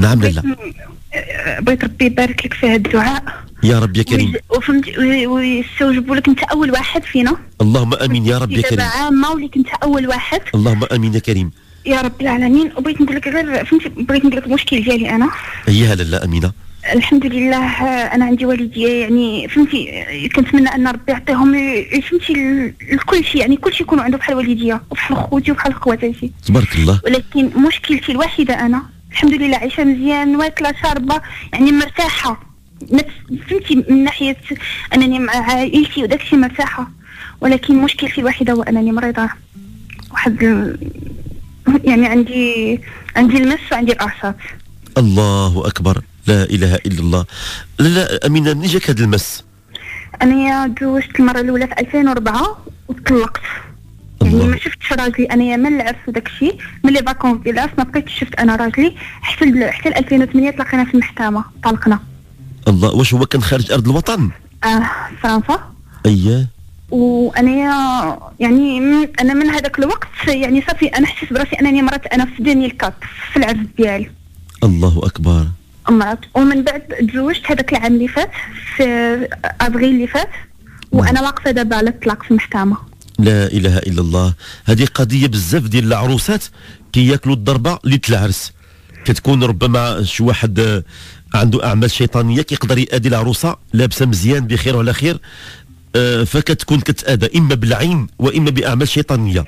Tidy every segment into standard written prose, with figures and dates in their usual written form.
نعم لاله. بغيت ربي يبارك لك في هذا الدعاء يا رب يا كريم. وفهمتي ويستوجبوا لك انت اول واحد فينا. اللهم امين يا رب يا كريم. عامه وليك انت اول واحد. اللهم امين يا كريم يا رب العالمين. وبغيت نقول لك غير فهمتي، بغيت نقول لك المشكل ديالي انا. ايها لاله امينه. الحمد لله انا عندي والدي يعني فهمتي، كنتمنى ان ربي يعطيهم فهمتي الكل شيء، يعني كل شيء يكونوا عنده بحال والديا وبحال خوتي وبحال خواتاتي تبارك الله. ولكن مشكلتي الوحيده انا الحمد لله عايشه مزيان، واكله شاربه، يعني مرتاحه فهمتي من ناحيه انني مع عائلتي وداك الشيء مرتاحه. ولكن مشكلتي الوحيده هو انني مريضه يعني عندي المس وعندي الاعصاب. الله اكبر، لا اله الا الله. لا امينه، منين جاك هذا المس؟ انا تزوجت المره الاولى في 2004 وطلقت. يعني ما شفتش راجلي انا من العرس وداك الشيء، من لي فاكونس ديال ما بقيتش شفت انا راجلي حتى 2008 تلاقينا في المحكمه طلقنا. الله، واش هو كان خارج ارض الوطن؟ فرنسا. اييه. وانا يعني انا من هذاك الوقت يعني صافي انا حسيت براسي انني مرات انا في 2004 في العرس ديالي. الله اكبر. مرات ومن بعد تزوجت هذاك العام اللي فات في افريل اللي فات، وانا واقفه دابا على الطلاق في المحكمه. لا اله الا الله. هذه قضيه بزاف ديال العروسات كياكلوا الضربه ليله العرس. كتكون ربما شي واحد عنده اعمال شيطانيه كيقدر يأذي العروسه لابسه مزيان بخير وعلى خير، فكتكون كتأذى اما بالعين واما باعمال شيطانيه.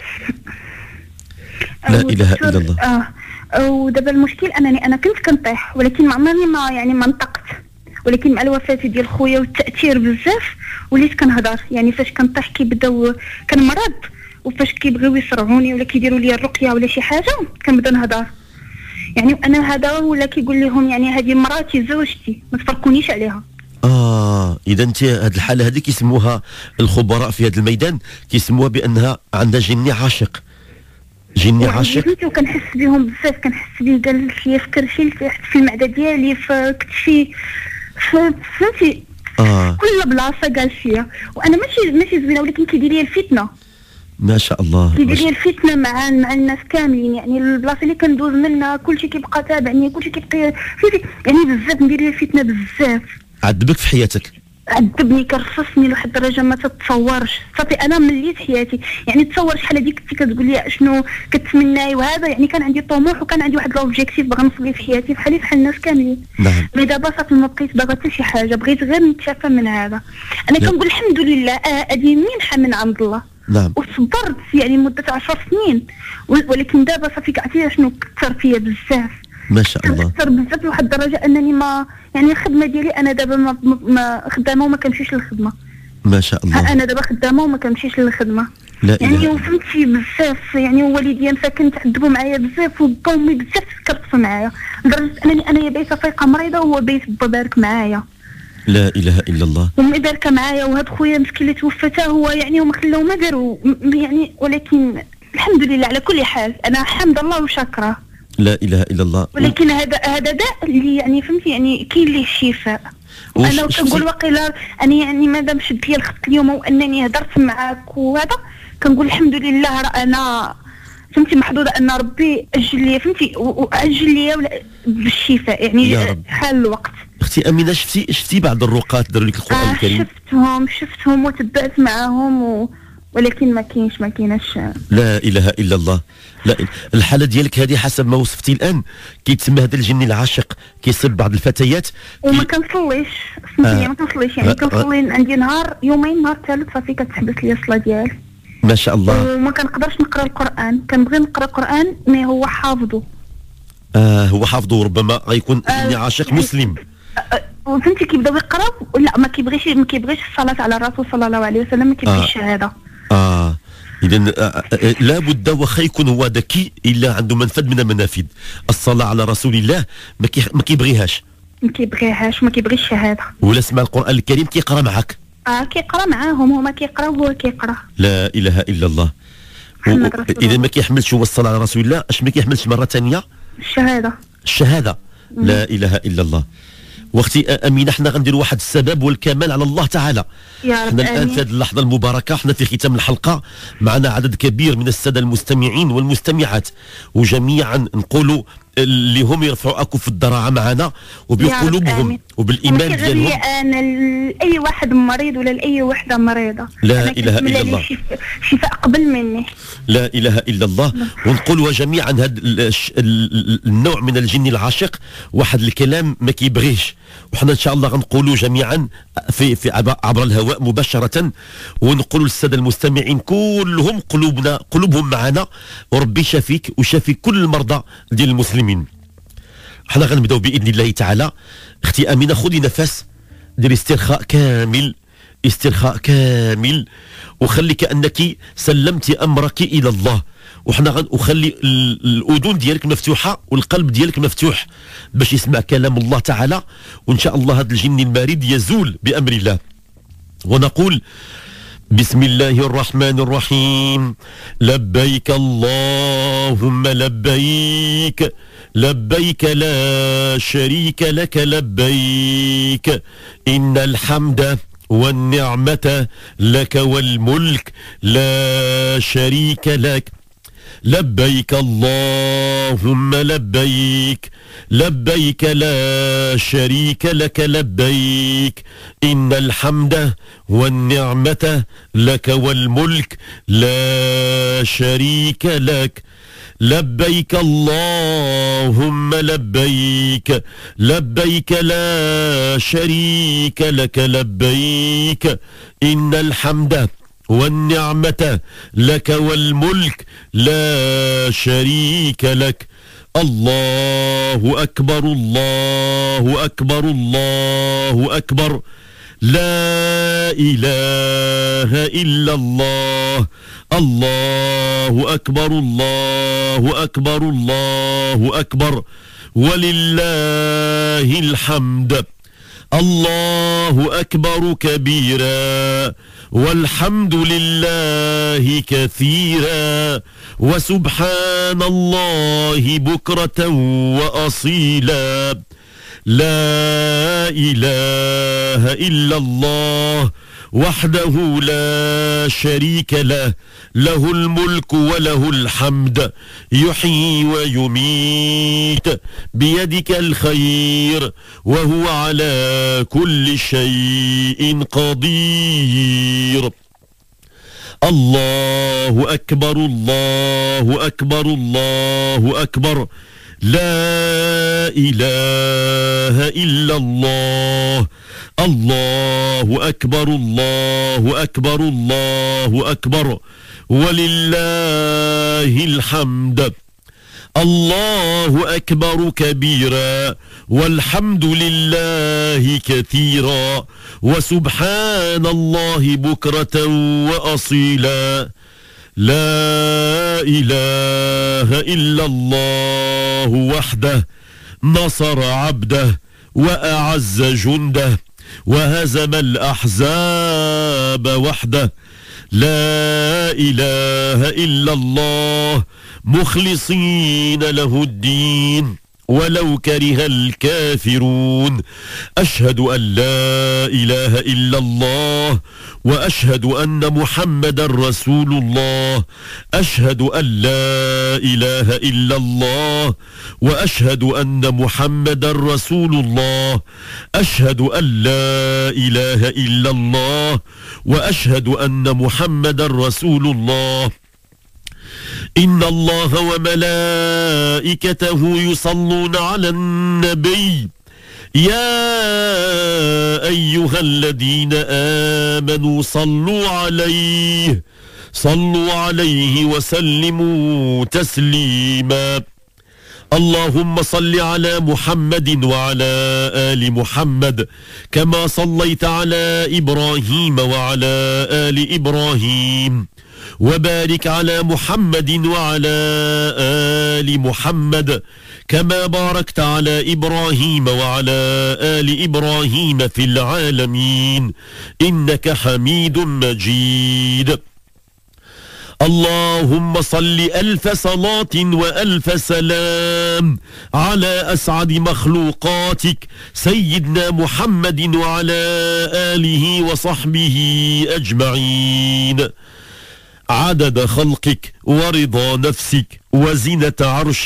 لا اله الا الله. ودابا المشكل انني انا كنت كنطيح، ولكن ما عمرني ما نطقت، ولكن مع الوفاه ديال خويا والتاثير بزاف وليت كنهضر. يعني فاش كنطيح كيبداو كنمرض، وفاش كيبغيو يصرعوني ولا كيديروا لي الرقيه ولا شي حاجه كنبدا نهضر. يعني انا هذا ولا كيقول لهم يعني هذه مراتي زوجتي ما تفرقونيش عليها. اذا انت هذه الحاله هذه كيسموها الخبراء في هذا الميدان كيسموها بانها عندها جني عاشق. جني عاشق. وكنحس بهم بزاف، كنحس بيه قال لي في كرشي في المعده ديالي في كتفي فهمتي كل بلاصه قال فيا. وانا ماشي زوينه، ولكن كيدير لي الفتنه. ما شاء الله. كيدير لي الفتنه مع الناس كاملين، يعني البلاصه اللي كندوز منها كلشي كيبقى تابعني، كلشي كيبقى فهمتي يعني بزاف ندير لي الفتنه بزاف. عذبك في حياتك؟ عذبني كرفصني لواحد الدرجه ما تتصورش. صافي انا مليت حياتي، يعني تصور شحال هذيك كنتي كتقول لي شنو كتمناي وهذا، يعني كان عندي طموح وكان عندي واحد لوبجيكتيف باغا نوصل في حياتي بحال الناس كاملين. نعم. مي دابا صافي ما بقيت باغا حتى شي حاجه، بغيت غير نتشافى من هذا. انا كنقول الحمد لله هذه منحه من عند الله. نعم. وصبرت يعني مده 10 سنين، ولكن دابا صافي عرفتي شنو كثر فيا بزاف. ما شاء الله. كثر بزاف لواحد الدرجه انني ما يعني الخدمه ديالي انا دابا ما خدامه وما كنمشيش للخدمه. ما شاء الله. انا دابا خدامه وما كنمشيش للخدمه. لا يعني وفهمتي بزاف، يعني والديا مساكن تعذبوا معايا بزاف، وباومي بزاف كرفصوا معايا لدرجه انني انا بايته فايقه مريضه وهو بايت با بارك معايا. لا اله الا الله. امي باركه معايا، وهذا خويا مسكين اللي توفى حتى هو يعني وما خلاو ما داروا يعني، ولكن الحمد لله على كل حال انا حامد الله وشاكره. لا اله الا الله. ولكن هذا داء اللي يعني فهمتي يعني كاين ليه الشفاء. وانا كنقول واقيلا انا يعني مادام شد لي الخط اليوم وانني هضرت معاك وهذا كنقول الحمد لله راه انا فهمتي محظوظه ان ربي اجل لي فهمتي واجل لي بالشفاء يعني حال الوقت. اختي امينه شفتي بعض الرقات داروا لك القران الكريم؟ شفتهم وتبعت معاهم ولكن ما كايناش. لا اله الا الله. لا الحاله ديالك هذه حسب ما وصفتي الان كيتسمى هذا الجن العاشق، كيصيب بعض الفتيات وما كنصليش ما كنصليش يعني كنصلي عندي نهار يومين، نهار ثالث صافي كتحبس لي الصلاه ديالي. ما شاء الله. وما كنقدرش نقرا القران، كنبغي نقرا القران مي هو حافظه. هو حافظه ربما غيكون جن عاشق مسلم. وفهمتي كيبداو يقراو لا ما كيبغيش الصلاه على الرسول صلى الله عليه وسلم، ما كيبغيش الشهاده. إذا لابد واخا يكون هو ذكي إلا عنده منفذ من المنافذ. الصلاة على رسول الله ما كيبغيهاش وما كيبغيش الشهادة. ولا سمع القرآن الكريم كيقرا معك؟ كيقرا معاهم، هما كيقراو وهو كيقرا. لا إله إلا الله. إذا ما كيحملش هو الصلاة على رسول الله، اش ما كيحملش مرة ثانية؟ الشهادة. لا إله إلا الله. واختي امينه حنا غنديروا واحد السبب والكمال على الله تعالى. يا رب. حنا الان في هذه اللحظه المباركه حنا في ختام الحلقه، معنا عدد كبير من الساده المستمعين والمستمعات، وجميعا نقولوا اللي هم يرفعوا اكف الضراعه معنا وبقلوبهم وبالايمان ديالهم. انا لاي واحد مريض ولا لاي وحده مريضه، لا اله الا الله، شفاء قبل مني، لا اله الا الله. ونقولوا جميعا هذا النوع من الجن العاشق واحد الكلام ما كيبغيش، وحنا ان شاء الله غنقولوا جميعا في عبر الهواء مباشره، ونقولوا للساده المستمعين كلهم قلوبهم معنا، وربي شافيك وشافي كل المرضى ديال المسلمين. حنا غنبداو باذن الله تعالى. اختي امينه خذي نفس، ديري استرخاء كامل، استرخاء كامل، وخلي كانك سلمتي امرك الى الله. وخلي الاذن ديالك مفتوحه والقلب ديالك مفتوح باش يسمع كلام الله تعالى، وان شاء الله هذا الجن المارد يزول بامر الله. ونقول بسم الله الرحمن الرحيم. لبيك اللهم لبيك، لبيك لا شريك لك لبيك، إن الحمد والنعمة لك والملك لا شريك لك. لبيك اللهم لبيك، لبيك لا شريك لك لبيك، إن الحمد والنعمة لك والملك لا شريك لك. لبيك اللهم لبيك، لبيك لا شريك لك لبيك، إن الحمد والنعمة لك والملك لا شريك لك. الله أكبر، الله أكبر، الله أكبر، لا إله إلا الله. الله أكبر، الله أكبر، الله أكبر، ولله الحمد. الله أكبر كبيرا، والحمد لله كثيرا، وسبحان الله بكرة وأصيلا. لا إله إلا الله وحده لا شريك له، له الملك وله الحمد، يحيي ويميت، بيدك الخير، وهو على كل شيء قدير. الله أكبر، الله أكبر، الله أكبر، لا إله إلا الله. الله أكبر، الله أكبر، الله أكبر، ولله الحمد. الله أكبر كبيرا، والحمد لله كثيرا، وسبحان الله بكرة وأصيلا. لا إله إلا الله وحده، نصر عبده وأعز جنده، وهزم الأحزاب وحده. لا إله إلا الله مخلصين له الدين ولو كره الكافرون. أشهد أن لا إله إلا الله، وأشهد أن محمدا رسول الله. أشهد أن لا إله إلا الله، وأشهد أن محمدا رسول الله. أشهد أن لا إله إلا الله، وأشهد أن محمدا رسول الله. إن الله وملائكته يصلون على النبي، يا أيها الذين آمنوا صلوا عليه وسلموا تسليما. اللهم صل على محمد وعلى آل محمد، كما صليت على إبراهيم وعلى آل إبراهيم، وبارك على محمد وعلى آل محمد، كما باركت على إبراهيم وعلى آل إبراهيم في العالمين إنك حميد مجيد. اللهم صل ألف صلاة وألف سلام على أسعد مخلوقاتك سيدنا محمد وعلى آله وصحبه أجمعين، عدد خلقك ورضا نفسك وزنة عرشك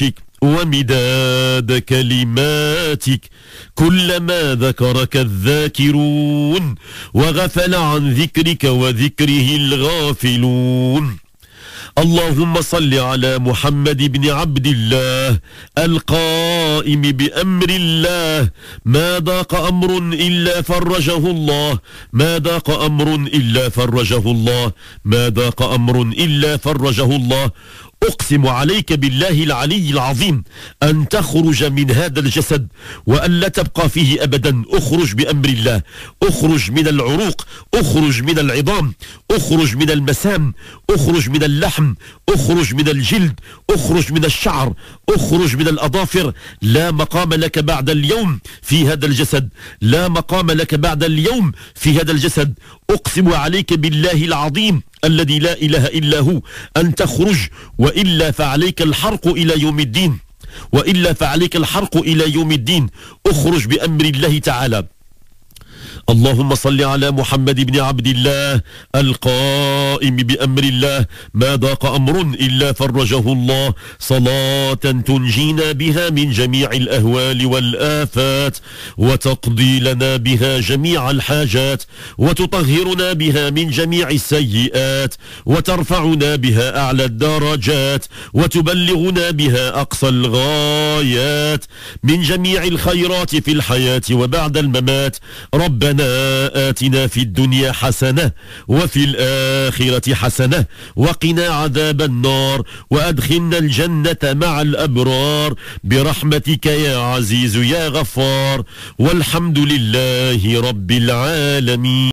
ومداد كلماتك كلما ذكرك الذاكرون وغفل عن ذكرك وذكره الغافلون. اللهم صل على محمد بن عبد الله القائم بأمر الله ما ضاق أمر إلا فرجه الله ما ضاق أمر إلا فرجه الله ما ضاق أمر إلا فرجه الله. أقسم عليك بالله العلي العظيم أن تخرج من هذا الجسد وأن لا تبقى فيه أبدا. أخرج بأمر الله، أخرج من العروق، أخرج من العظام، أخرج من المسام، أخرج من اللحم، أخرج من الجلد، أخرج من الشعر، أخرج من الأظافر. لا مقام لك بعد اليوم في هذا الجسد، لا مقام لك بعد اليوم في هذا الجسد. أقسم عليك بالله العظيم الذي لا إله إلا هو أن تخرج، وإلا فعليك الحرق إلى يوم الدين، وإلا فعليك الحرق إلى يوم الدين. أخرج بأمر الله تعالى. اللهم صل على محمد بن عبد الله القائم بأمر الله ما ضاق أمر إلا فرجه الله. صلاة تنجينا بها من جميع الأهوال والآفات وتقضي لنا بها جميع الحاجات وتطهرنا بها من جميع السيئات وترفعنا بها أعلى الدرجات وتبلغنا بها أقصى الغايات من جميع الخيرات في الحياة وبعد الممات. ربنا آتنا في الدنيا حسنة وفي الآخرة حسنة وقنا عذاب النار وأدخلنا الجنة مع الأبرار برحمتك يا عزيز يا غفار. والحمد لله رب العالمين.